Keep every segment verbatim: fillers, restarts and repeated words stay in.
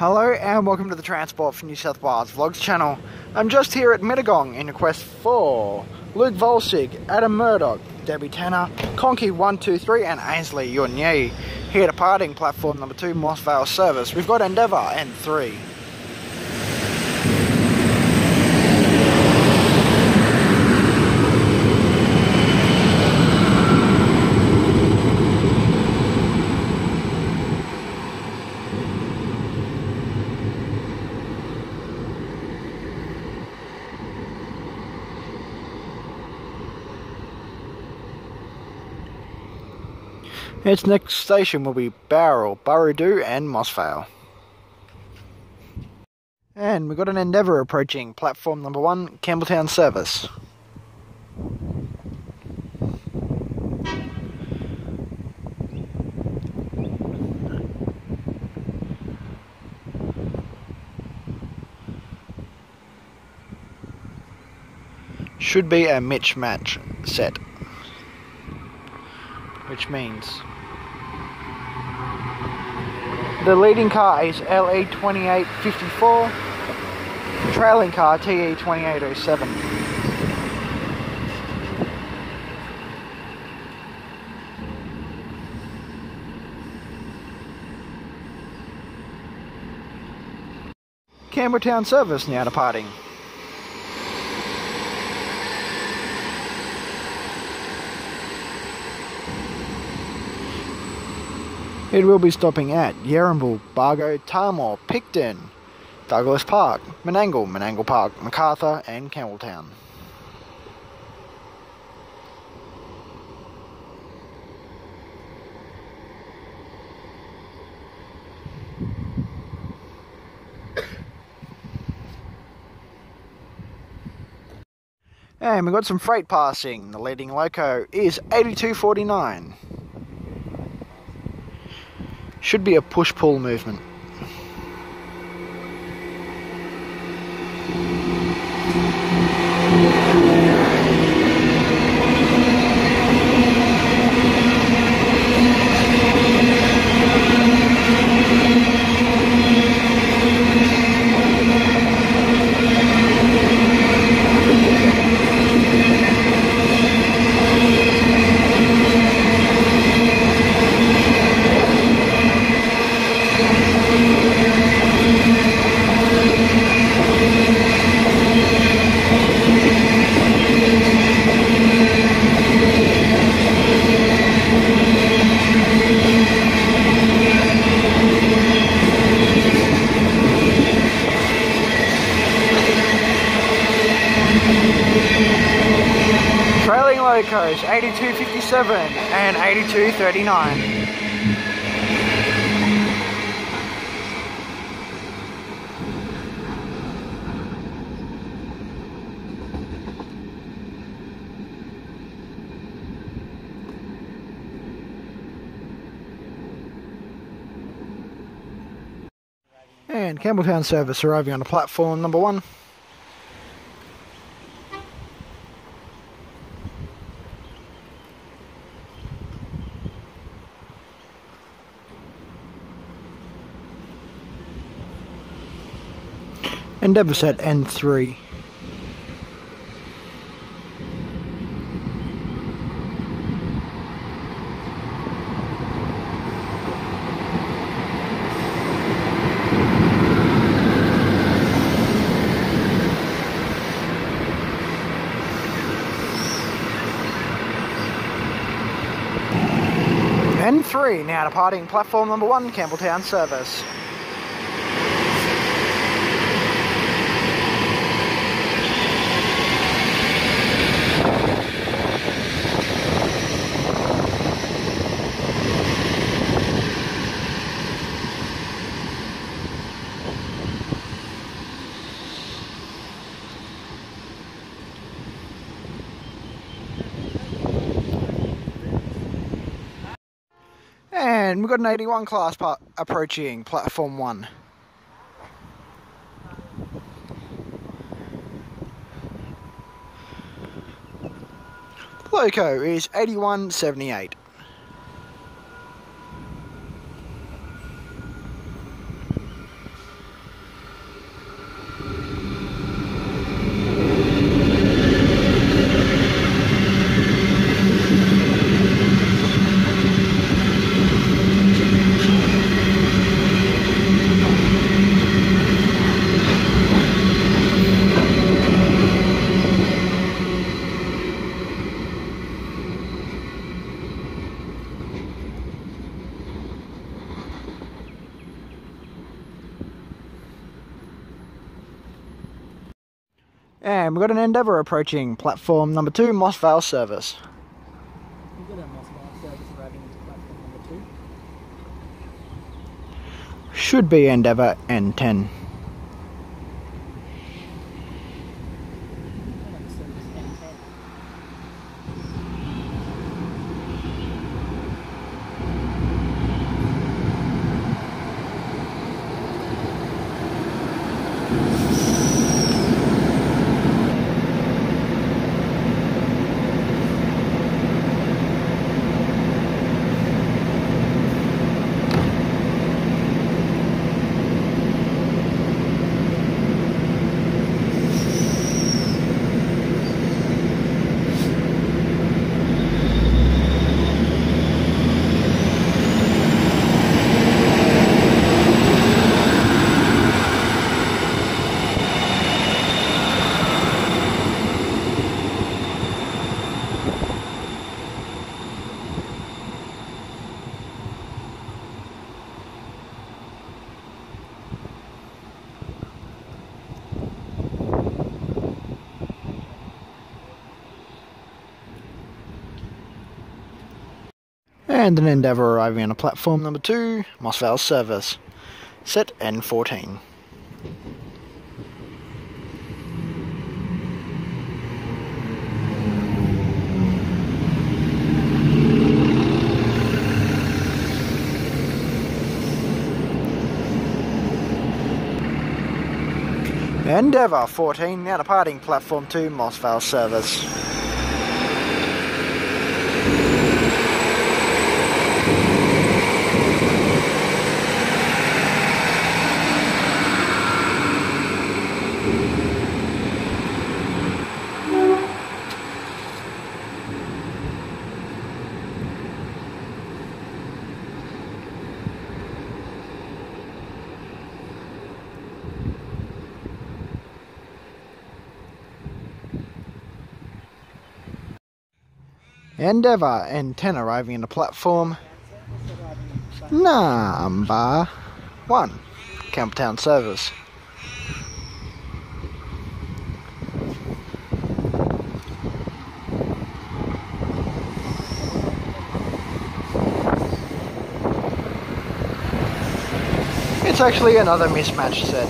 Hello and welcome to the Transport for New South Wales Vlogs channel. I'm just here at Mittagong in request for Luke Volsig, Adam Murdoch, Debbie Tanner, Conky one two three and Ainsley Yunyi. Here departing platform number two, Moss Vale service. We've got Endeavour N three. Its next station will be Bowral, Burrowdoo and Moss Vale. And we've got an Endeavour approaching platform number one, Campbelltown service. Should be a Mitch match set, which means the leading car is L E twenty-eight fifty-four, trailing car T E twenty-eight oh seven. Campbelltown service now departing. It will be stopping at Yarramble, Bargo, Tarmore, Picton, Douglas Park, Menangle, Menangle Park, Macarthur and Campbelltown. And we've got some freight passing. The leading loco is eighty-two forty-nine. Should be a push-pull movement. Trailing locos eighty-two fifty-seven and eighty-two thirty-nine. And Campbelltown service arriving on the platform number one. Endeavour set N three. N three now departing platform number one, Campbelltown service. And we've got an eighty-one class part approaching platform one. Loco is eighty-one seventy-eight. And we've got an Endeavour approaching platform number two, Moss Vale service. We've got a Moss Vale service arriving into platform number two. Should be Endeavour N ten. Service N ten. And an Endeavour arriving on a platform number two, Moss Vale service. Set N fourteen. Endeavour fourteen, now departing platform two, Moss Vale service. Endeavour N ten arriving in the platform number one, Campbelltown service. It's actually another mismatched set.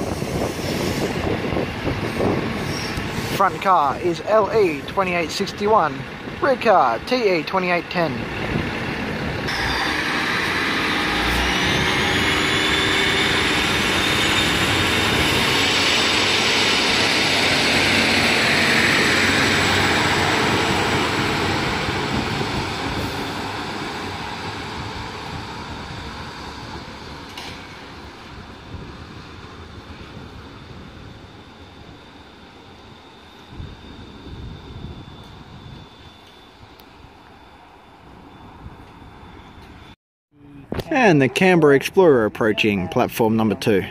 Front car is L E twenty-eight sixty-one. Rear car, T E twenty-eight ten. And the Canberra Explorer approaching platform number two.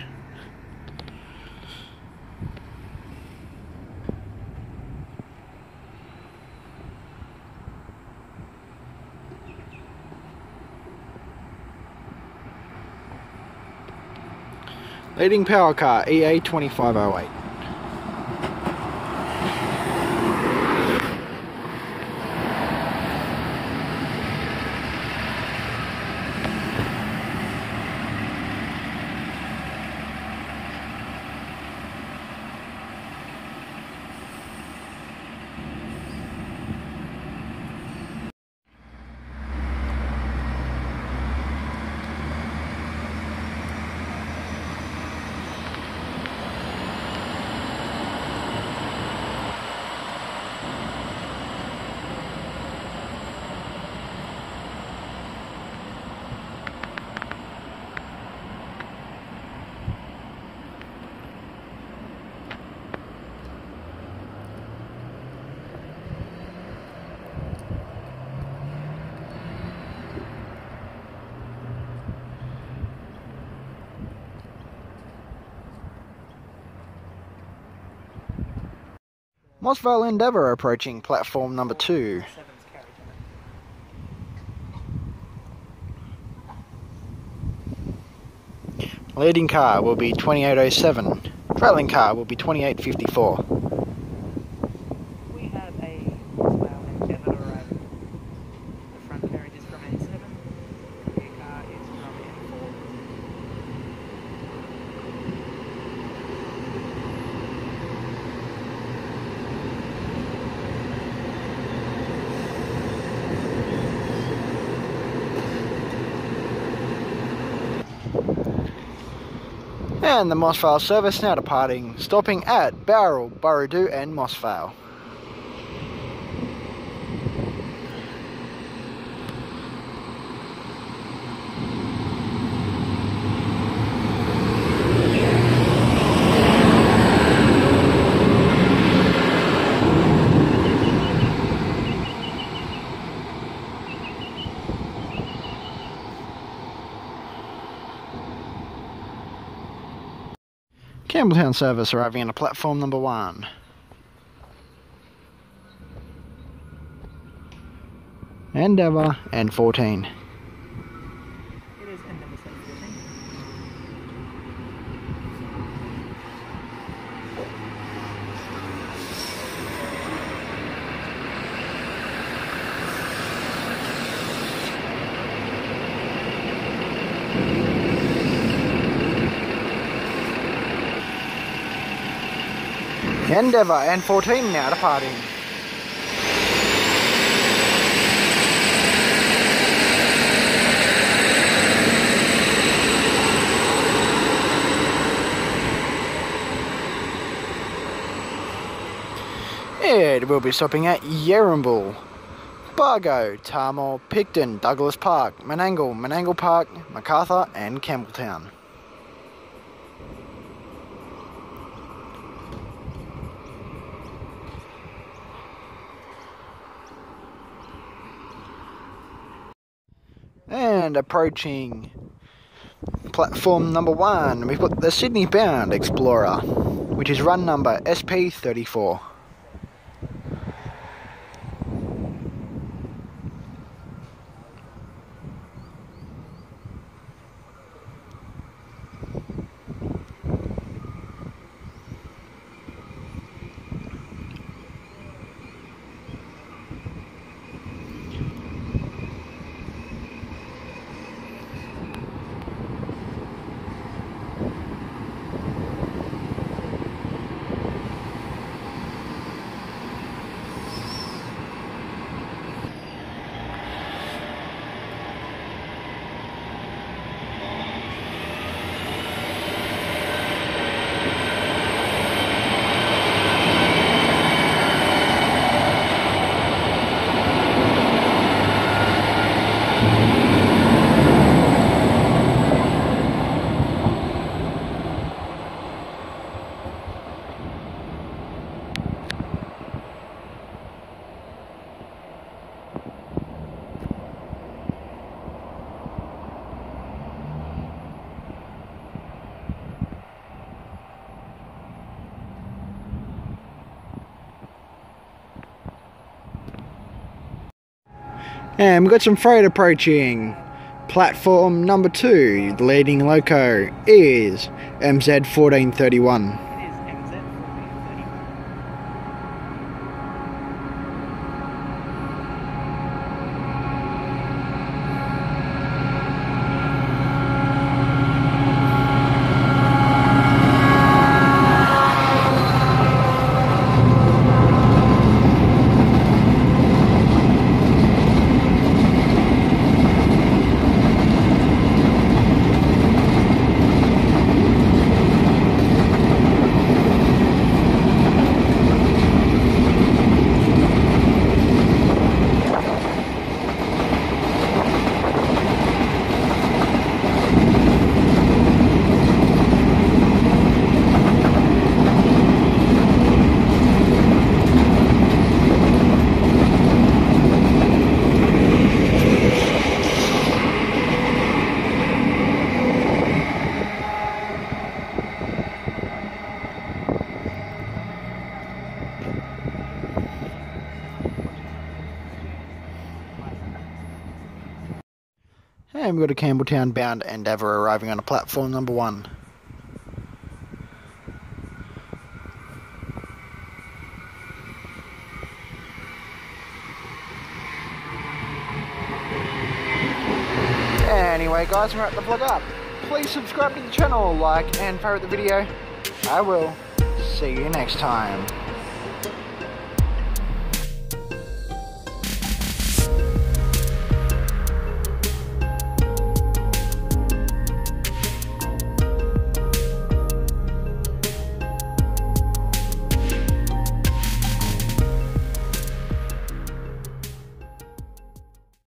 Leading power car E A twenty-five oh eight. Moss Vale Endeavour approaching platform number two. Leading car will be twenty-eight oh seven. Trailing car will be twenty-eight fifty-four. And the Mossvale service now departing, stopping at Bowral, Burradoo and Mossvale. Campbelltown service arriving at platform number one. Endeavour and fourteen. It is N W fourteen. Endeavour and fourteen now departing. It will be stopping at Yerrimble, Bargo, Tarmore, Picton, Douglas Park, Menangle, Menangle Park, Macarthur and Campbelltown. And approaching platform number one, we've got the Sydney bound Explorer, which is run number S P thirty-four. And we've got some freight approaching. Platform number two, the leading loco is M Z fourteen thirty-one. And we've got a Campbelltown bound Endeavour arriving on a platform number one. Anyway guys, we're at the vlog up. Please subscribe to the channel, like and favourite the video. I will see you next time.